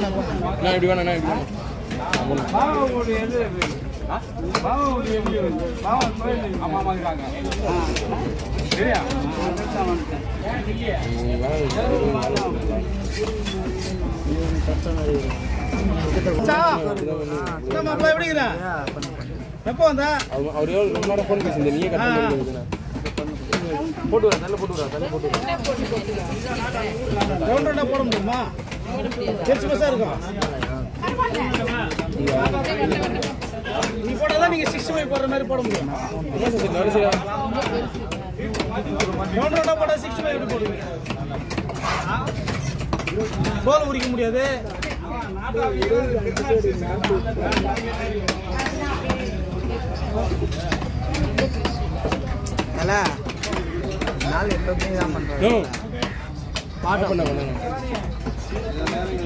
நான் இப்படி வேணா எப்போ வந்தா அவர் எவ்வளோ ஃபோன் பேசுங்க நீயே கட் பண்ணி போட்டு வரேன் நல்ல போட்டு வரேன் போட்டு ரவுண்டா போட முடியுமா பெருசு பெருசா இருக்கும் நீ போட்டாதான் நீங்க 65 போடுற மாதிரி போட முடியும் ரவுண்டா போட்டா 65 எப்படி போடுவீங்க கோல் உரிக்க முடியாது தல நாள் எப்பவுமே தான் பண்றோம் பாட்டு பண்ண